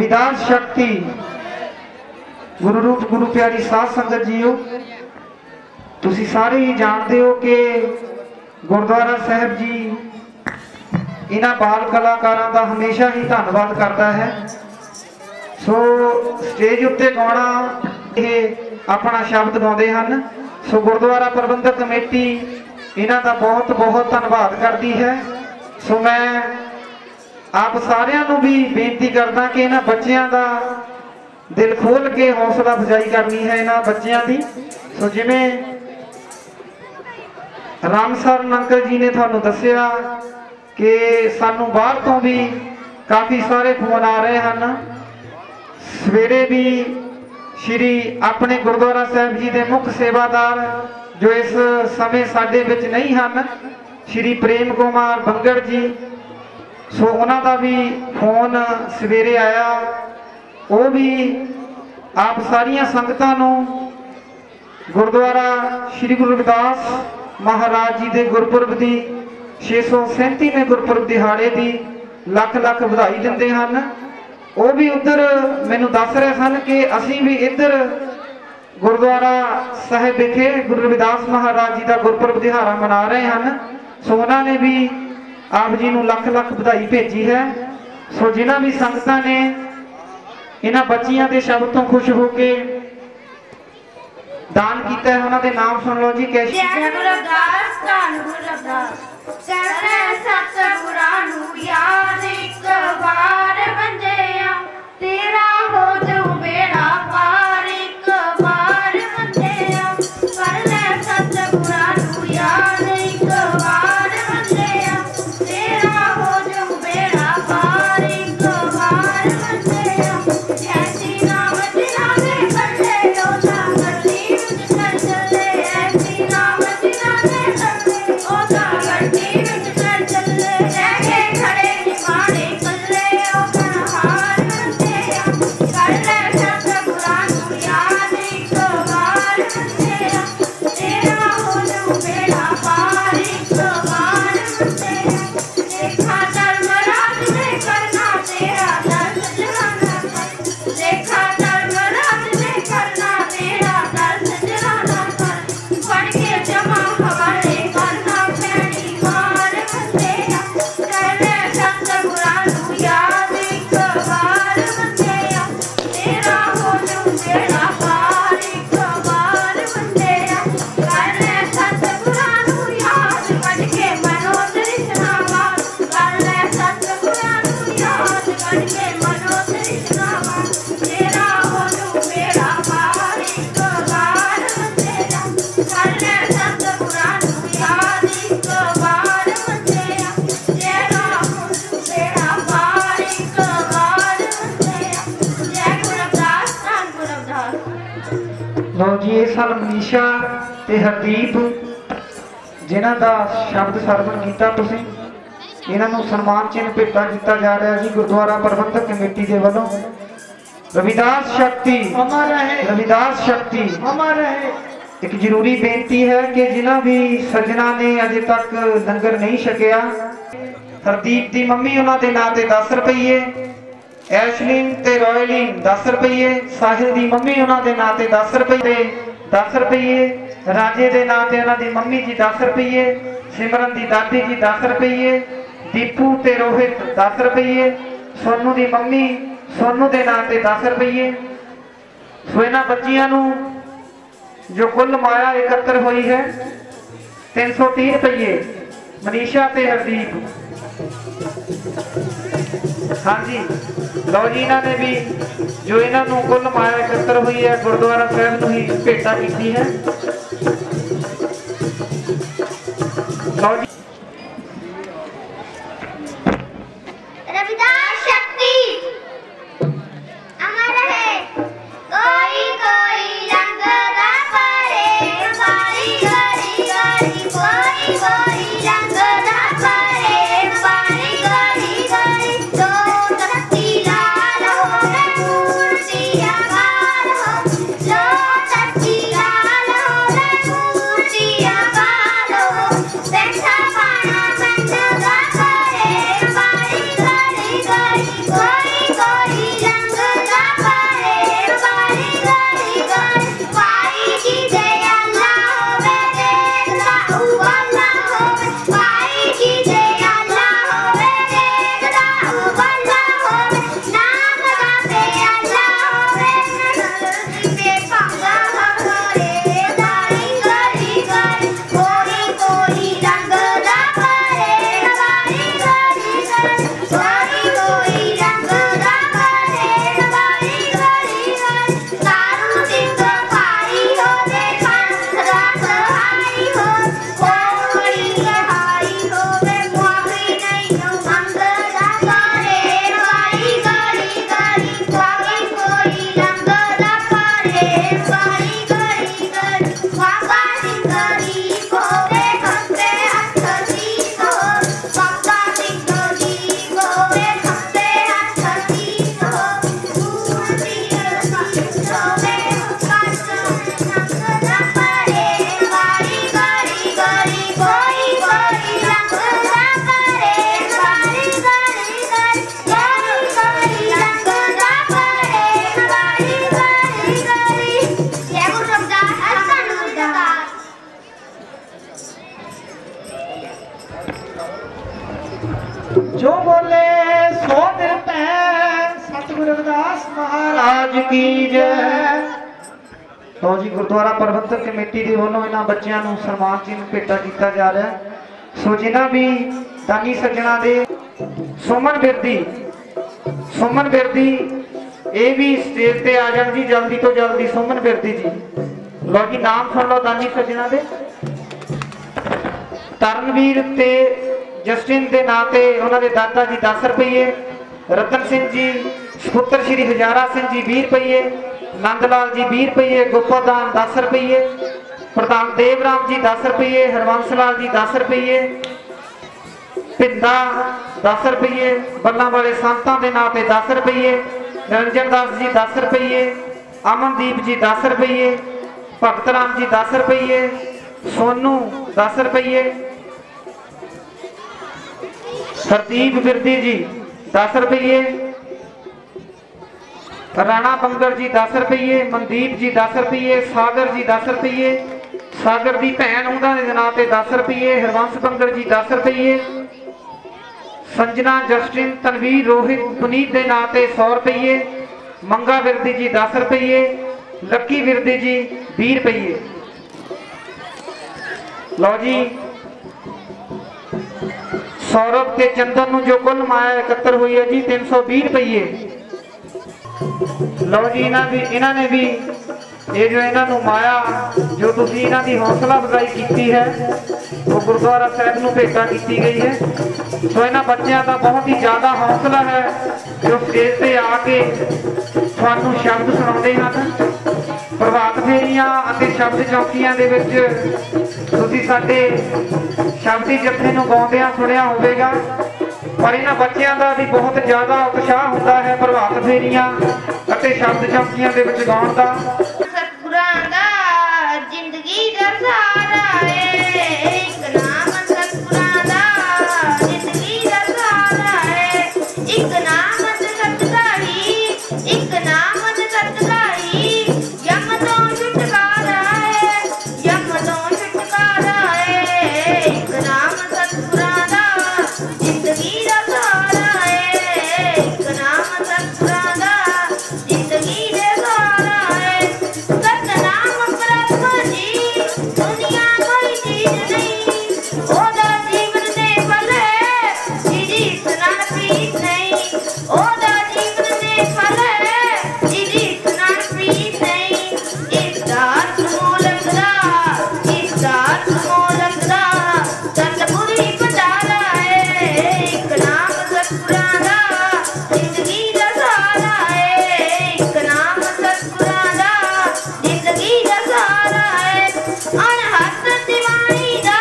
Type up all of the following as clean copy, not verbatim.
रविदास शक्ति गुरु रूप गुरु प्यारी साध संगत जीओ, तुसी सारे ही जानते हो कि गुरुद्वारा साहब जी इन्हां बाल कलाकारां दा हमेशा ही धन्नवाद करता है। सो स्टेज उत्ते गाना ये अपना शब्द गाते हैं। सो गुरुद्वारा प्रबंधक कमेटी इन्हां दा बहुत बहुत धन्नवाद करती है। सो मैं आप सारियां नूं भी बेनती करदा कि इन्हां बच्चियां दा दिल खोल के हौसला अफजाई करनी है इन्हां बच्चियां दी। सो जिवें रामसर अंकल जी ने तुहानूं दस्सिया कि सानू बाहर तो भी काफ़ी सारे फोन आ रहे हैं। सवेरे भी श्री अपने गुरुद्वारा साहब जी के मुख्य सेवादार जो इस समय साडे विच नहीं हैं, श्री प्रेम कुमार बंगड़ जी, सो उन्हां दा भी फोन सवेरे आया। वो भी आप सारिया संगतां नूं गुरुद्वारा श्री गुरु रविदास महाराज जी के गुरपुरब की 637वें गुरपुरब दिहाड़े की लख लख बधाई दिंदे हन। वो भी उधर मैनूं दस रहे सन कि असीं भी इधर गुरुद्वारा साहिब विखे गुरु रविदास महाराज जी का गुरपुरब दिहाड़ा मना रहे हैं। सो उन्होंने भी आप जी नूं लख लख बधाई भेजी है। सो जिन्हां भी संगतां ने इन्हां बच्चियां के शब्द तो खुश होके दान किया है, उन्होंने नाम सुन लो जी। कैसे तेरा हो जो बेड़ा पार एक बार बंदेया, कर ले सतगुरां नूं याद एक बार बंदेया, तेरा हो जो बेड़ा पार एक बार बंदेया। ऐसी नाम जिना दे कल्ले ओदा गड्डी विच चल चले, ऐसी नाम जिना दे कल्ले ओदा गड्डी विच चल चले, रह के खड़े निमाणे कल्ले ओ कन्हार बंदेया, कर ले सतगुरां नूं याद एक बार बंदेया, तेरा हो जो बेड़ा पार एक बार बंदेया। देखा धर्म राज दे करना तेरा दर्द जलाना कर, देखा धर्म राज दे करना तेरा दर्द जलाना कर, फड़ के जमा हवाले करना पैनी मार बंदेया, कर ले सतगुरां नूं याद एक बार बंदेया, तेरा हो जो बेड़ा पार एक बार बंदेया, कर ले सतगुरां नूं याद कट के मनो तृष्णा वार, कर ले सतगुरां नूं याद कट के मनो तृष्णा वार, तेरा हो जो बेड़ा पार एक बार बंदेया, कर ले सतगुरां नूं याद एक बार बंदेया, तेरा हो जो बेड़ा पार एक बार बंदेया। जय गुरु रविदास, धन गुरु रविदास। लो जी, ये सन मनीषा ते हरदीप जिन्हां दा शब्द सरवण कीता तुसीं। इन्हां नूं सन्मान चिन्ह भेटा किया जा रहा जी गुरुद्वारा प्रबंधक कमेटी के वालों। रविदास शक्ति अमर रहे, रविदास शक्ति अमर रहे। एक जरूरी बेनती है कि जिन्हां भी सज्जना ने अजे तक लंगर नहीं छकिया, हरदीप की मम्मी उन्हां दे नां ते 10 रुपये, ऐशलीन ते रॉयलीन 10 रुपये, साहिल की मम्मी उन्हां दे नां ते 10 रुपये, 10 रुपये, राजे के नां ते उन्हां दी मम्मी जी 10 रुपये, सिमरन की दादी जी 10 रुपये, दीपू ते रोहित 10 रुपये, सोनू की मम्मी सोनू के नां ते 10 रुपये। सो इन्हां बच्चियां नूं जो कुल माया एकत्र हुई है 330 रुपये, मनीषा ते हरदीप। हाँ जी, लो जी, इन्होंने भी जो इन्हों कुल माया एकत्र हुई है गुरुद्वारा साहब नूं ही भेटा की है। लो जी, रविदास शक्ति अमर रहे। कोई कोई लंगदा परे पानी गड़ी गड़ी, कोई कोई लंगदा परे पानी गड़ी गड़ी, दो तत्ती लाल हो रे मूर्ति आकार हो, दो तत्ती लाल हो रे मूर्ति आकार हो, बैठा महाराज की जय। तो जी गुरुद्वारा प्रबंधक कमेटी के वालों इन्होंने बच्चों को सन्मान चिन्ह भेटा किया जा रहा है। सो जिन्हें भी दानी सज्जना दे सुमन बिरदी ये भी स्टेज पे आ जाए जी जल्दी तो जल्दी। सुमन बिरदी जी लो जी नाम सुन लो दानी सज्जना दे। तरनवीर ते जस्टिन के नां ते उन्होंने दादा जी 10 रुपये, रतन सिंह जी सपुत्र श्री हजारा सिंह जी 20 रुपये, नंदलाल जी 20 रुपये, गोपादान 10 रुपये, प्रधान देवराम जी 10 रुपये, हरवंश लाल जी 10 रुपये, भिंदा 10 रुपये, बल्ला वाले संतां के नां ते 10 रुपये, निरंजन दास जी 10 रुपये, अमनदीप जी 10 रुपये, भगत राम जी 10 रुपये, सोनू 10 रुपये, हरदीप बिरदी जी 10 रुपये, राणा बंगर जी 10 रुपये, मनदीप जी 10 रुपये, सागर जी 10 रुपये, सागर की भैन उन्होंने के नाम से 10 रुपये, हरवंश बंगर जी 10 रुपये, संजना जस्टिन तनवीर रोहित पुनीत के नाम से 100 रुपये, मंगा बिरदी जी 10 रुपये, लक्की बिरदी जी 20 रुपये। लो जी सौरभ के चंदन में जो कुल माया एकत्र हुई है जी 320 रुपये। लो जी इन्होंने भी ये जो इन्हों माया जो तुसी इन्हों की हौसला अफजाई की है वो गुरुद्वारा साहब को भेटा की गई है। तो इन्होंने बच्चों का बहुत ही ज़्यादा हौसला है जो स्टेज पे आके थानू शब्द सुनाते हैं। प्रभात फेरियां और शब्द चौकियां दे विच तुसी साडे शब्दी जत्थे नूं गाउंदियां सुनिया होवेगा, पर इन्हां बच्चों का भी बहुत ज़्यादा उत्साह होता है प्रभात फेरियां और शब्द चौकियां दे विच गाउण दा। सतगुरां दा जिंदगी दा सहारा है, एक नाम सतगुरां दा जिंदगी दा सहारा है, एक नाम सतगुराई, एक नाम सतगुराई, यम तो छुटकारा है, यम तो छुटकारा है, एक नाम सतगुरां दा जिंदगी दा सहारा है, एक नाम सतगुरां दा जिंदगी दे सहारा है। सतनाम प्रभु जी दुनिया कोई चीज नहीं, ओदा जीवन दे फल है जिदी स्नान प्रीत नहीं, ओदा जीवन दे फल है जिदी स्नान प्रीत नहीं। इसका अर्थ मोलकदा, इसका अर्थ मोलकदा सतगुर ही पधारा है, एक नाम सतगुरां दा जिंदगी दा सहारा है, एक नाम सतगुरां दा जिंदगी दा सहारा है। अनहद दीवानी दा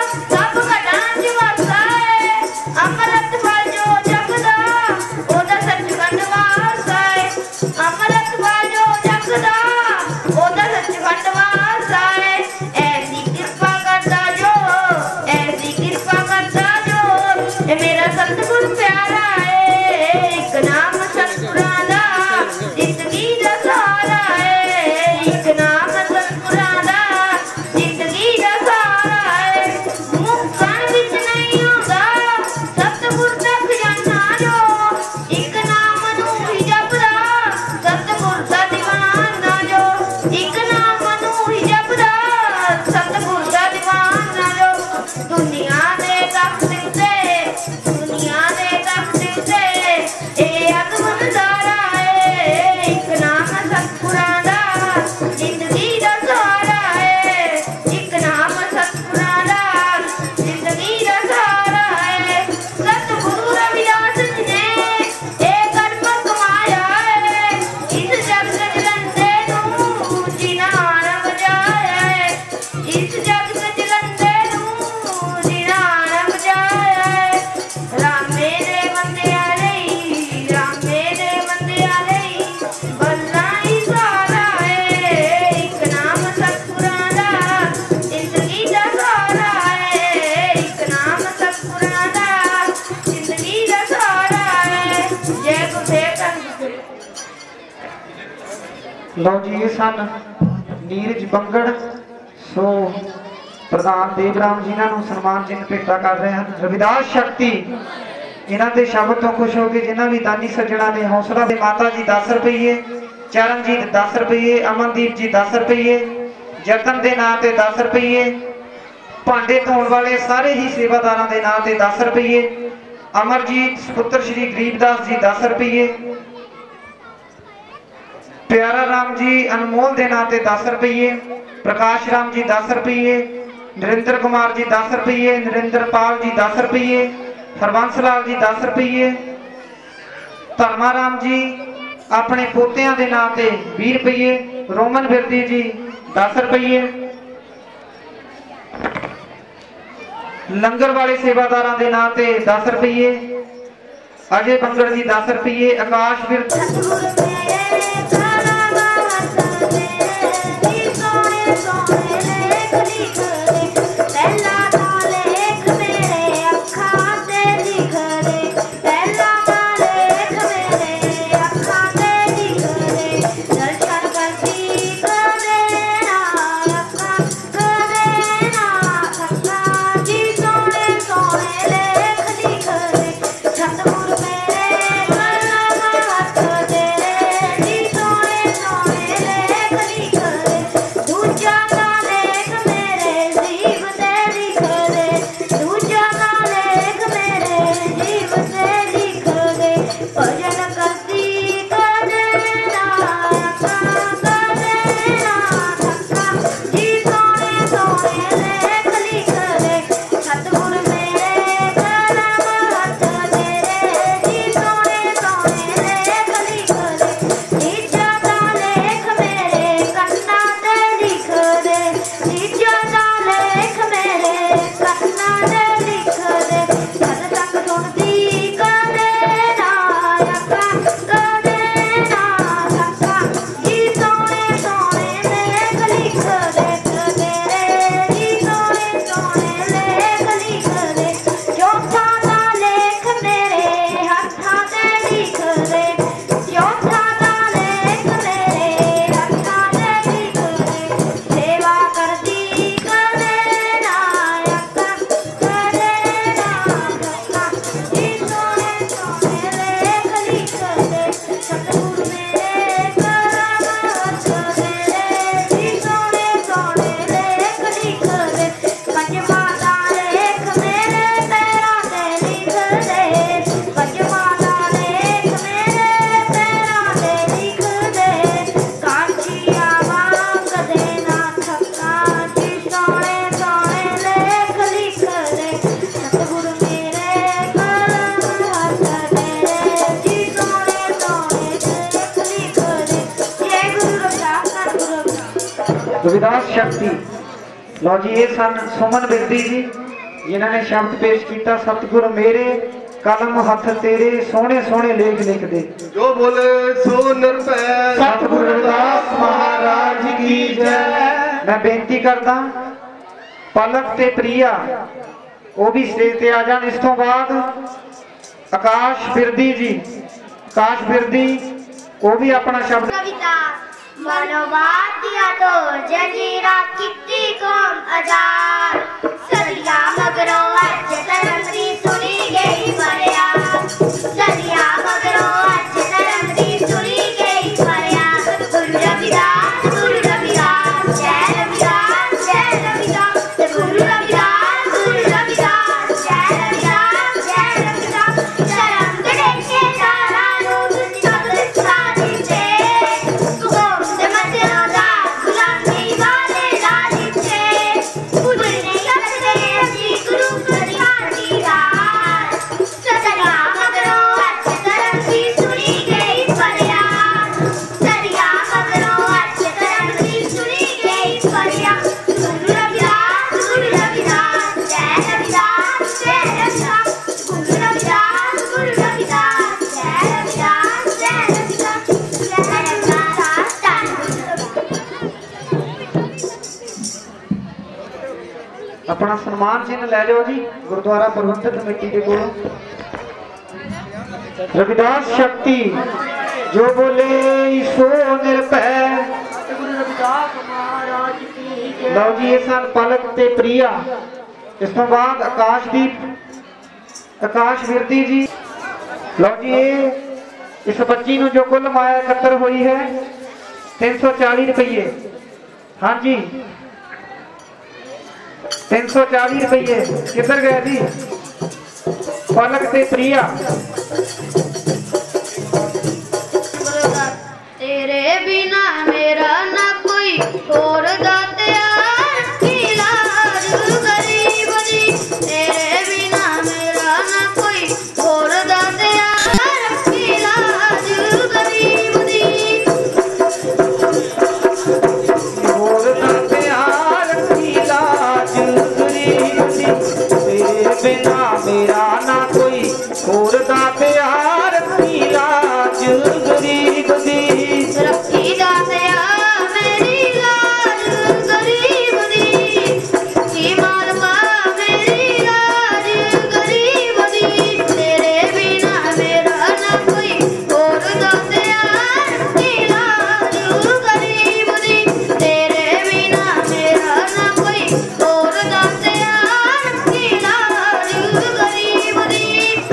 सब घटां च वसदा है, अमृत फल जो जगदा ओदा सचखंड वासा है, अमृत फल जो जगदा ओदा सचखंड वासा है। ऐसी कृपा करता जो, ऐसी कृपा करता जो ये मेरा सतगुर प्यारा है, एक नाम सतगुरां दा जिंदगी दा सहारा है, एक नाम सतगुरां दा जिंदगी दा सहारा है। मुक्तां विच नहीं आउंदा सतगुर दा खजाना जो, एक नाम नूं ही जपदा सतगुर दा दीवाना जो, एक नाम नूं ही जपदा सतगुर दा दीवाना जो। दुनिया दे तख्त उत्ते, दुनिया दे तख्त उत्ते ए अदब नज़ारा है, एक नाम सतगुरां दा जिंदगी दा सहारा है, एक नाम सतगुरां दा जिंदगी दा सहारा है। सतगुरु रविदास जी ने ए कर्म कमाया है, इस जग जलंदे नूं जिन्हां न बजाया है, इस जग जलंदे नूं जिन्हां न बजाया है। रामे दे बंदियां लई, रामे दे बंदियां लई बल्ला ही सहारा है, एक नाम सतगुरां दा जिंदगी दा सहारा है, एक नाम सतगुरां दा जिंदगी दा सहारा है। जय गुरदेव। लो जी ये सन नीरज बंगड़। सो प्रधान देवराम जी इन्हों सन्मान चिन्ह भेटा कर रहे हैं। रविदास शक्ति इन्हों के शब्द तो खुश हो गए जिन्हों भी दानी सज्जना ने हौसला दे। माता जी 10 रुपये, चरणजीत 10 रुपये, अमनदीप जी 10 रुपये, जतन के नाम से 10 रुपये, भांडे धोने वाले सारे ही सेवादारों के नाम से 10 रुपये, अमरजीत सुपुत्र श्री गरीबदास जी 10 रुपये, प्यारा राम जी अनमोल के नाम से 10 रुपये, प्रकाश राम जी 10 रुपये, नरेंद्र कुमार जी 10 रुपये, नरेंद्र पाल जी 10 रुपये, हरबंस लाल जी 10 रुपये, धर्माराम जी अपने पोतियां के नाम से 20 रुपये, रोमन बिरदी जी 10 रुपये, लंगर वाले सेवादारों के नाम से 10 रुपये, अजय बंगड़ जी 10 रुपये, आकाश बिरदी रविदास शक्ति। लो जी ये सन सुमन बिरदी जी जिन्होंने शब्द पेश किया, सतगुरु मेरे कलम हथ तेरे सोने सोने लेख लिख दे, जो बोले सो निर्भय सतगुरु रविदास महाराज की जय। मैं बेनती करदा पलक ते प्रिया वो भी स्टेज ते आ जान। इस तो बाद आकाश बिरदी जी, आकाश बिरदी वो भी अपना शब्द। मनोवादिया तो जंजीरा कितनी कौम आजाद, सदिया मगरों आज तरंगती सुनी गई फरियाद, सदिया मगरों आज तरंगती सुनी गई फरियाद। गुरु रविदास जय रविदास जय रविदास, गुरु रविदास जय रविदास जय रविदास। शरण देखे तारा लोग सब साथी से अपना सम्मान चिन्ह लै जाओ जी गुरुद्वारा प्रबंधक कमेटी के कोलों। रविदास शक्ति जो बोले सो निर्भय। लो जी ये सन पलक ते प्रिया। इस तो बाद आकाशदीप आकाश बिरदी जी। लो जी इस बच्ची जो कुल माया एकत्र हुई है 340 रुपये। हाँ जी 340 रुपये। किधर गया जी? पलक ते प्रिया। तेरे बिना मेरा ना कोई और दातिया की लाज गरीब दी। तेरे बिना मेरा ना कोई और दातिया की लाज गरीब दी। और दातिया की लाज गरीब दी। तेरे बिना मेरा ना कोई और दातिया की लाज गरीब दी। रखी दातिया मेरी लाज गरीब दी। की मालका मेरी लाज गरीब दी। तेरे बिना मेरा ना कोई और दातिया की लाज गरीब दी। तेरे बिना मेरा ना कोई और दातिया की लाज गरीब दी।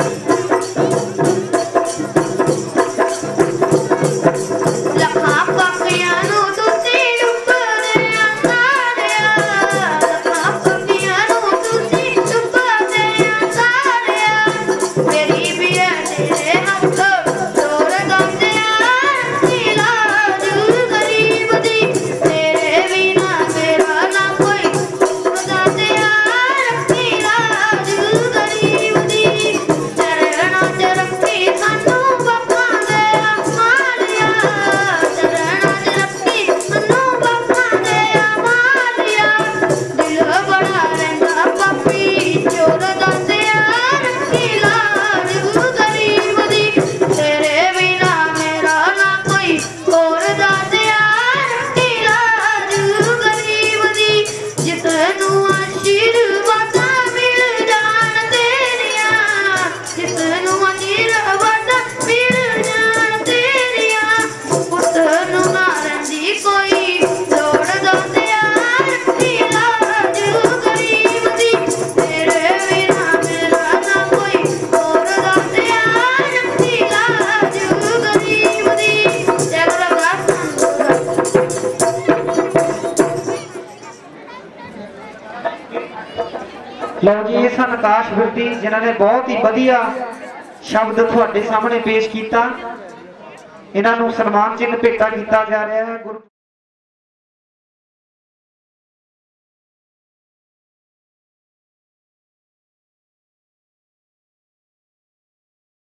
लखां पक्कियां नूं तुसीं डुबदे सारिया। लखां पक्कियां नूं तुसीं डुबदे सारिया। मेरी भी है तेरे हत्थ जोर दातिया की लाज गरीब दी। तेरे बिना मेरा ना कोई और दातिया की लाज गरीब दी। चरणा च रखी सानू बापां दे मालिया। चरणा च रखी सानू बापां दे मालिया। दिल बड़ा रहिंदा पापी चोर दातिया की लाज गरीब दी। तेरे बिना मेरा ना कोई और दातिया की लाज गरीब दी। जिसनू आशीर्वादां मिल जाण तेरिया। जिसनू आशीर्वादां मिल जाण तेरिया। उसनू मारन दी कोई लोड़ दातिया की लाज गरीब दी। तेरे बिना मेरा ना कोई और दातिया की लाज गरीब दी। जय गुरु रविदास। ਲਓ ਜੀ ਇਹ ਸਨ ਆਕਾਸ਼ ਬਿਰਤੀ ਜਿਨ੍ਹਾਂ ਨੇ ਬਹੁਤ ਹੀ ਵਧੀਆ ਸ਼ਬਦ ਤੁਹਾਡੇ ਸਾਹਮਣੇ ਪੇਸ਼ ਕੀਤਾ। ਇਹਨਾਂ ਨੂੰ ਸਨਮਾਨ ਚਿੰਨ੍ਹ ਭੇਟਾ ਕੀਤਾ ਜਾ ਰਿਹਾ ਹੈ। ਗੁਰੂ